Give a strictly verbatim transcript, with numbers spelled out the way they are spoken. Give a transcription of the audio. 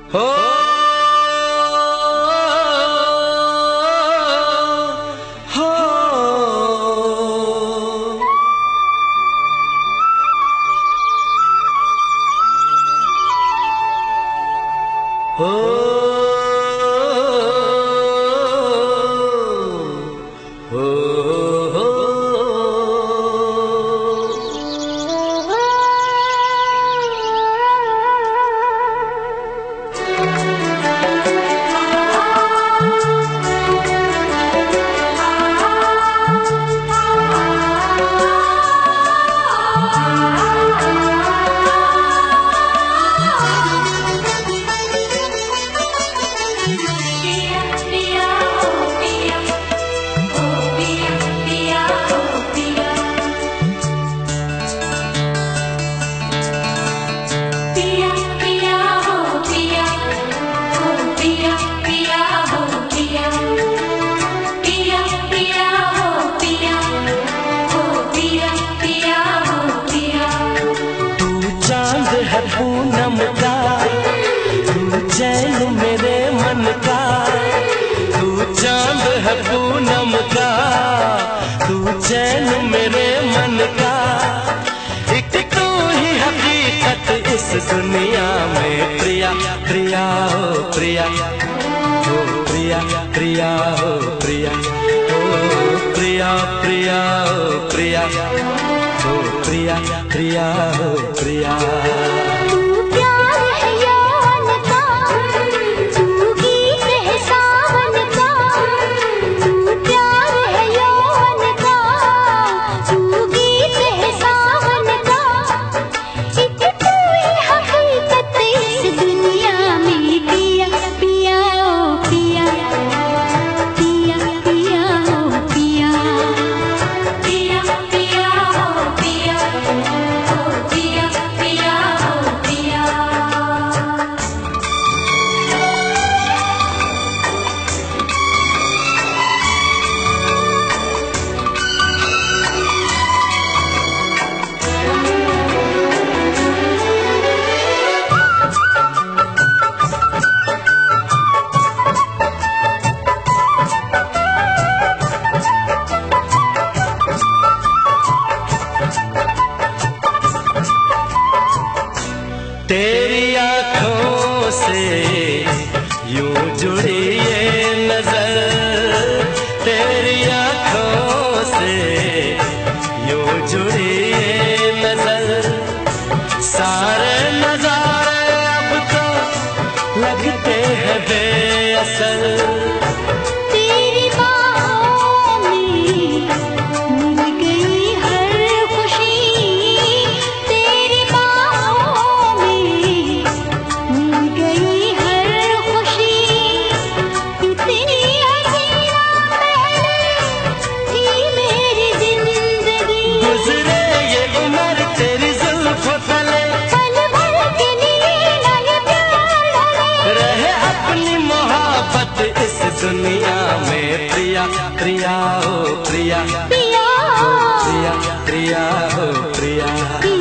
हो हो हो पूनम का तू चैन मेरे मन का, तू चांद है पूनम का, तू चैन मेरे मन का। एक तू ही हकीकत इस दुनिया में, प्रिया प्रिया हो प्रिया हो प्रिया प्रिया हो प्रिया हो प्रिया प्रिया हो प्रिया हो प्रिया प्रिया हो प्रिया। तेरी आँखों से यूं जुड़ी ये नजर, तेरी आँखों से यूं जुड़ी ये नजर। सारे नजारे अब तो लगते हैं बेअसर। दुनिया में प्रिया प्रिया हो प्रिया प्रिया प्रिया प्रिया हो प्रिया।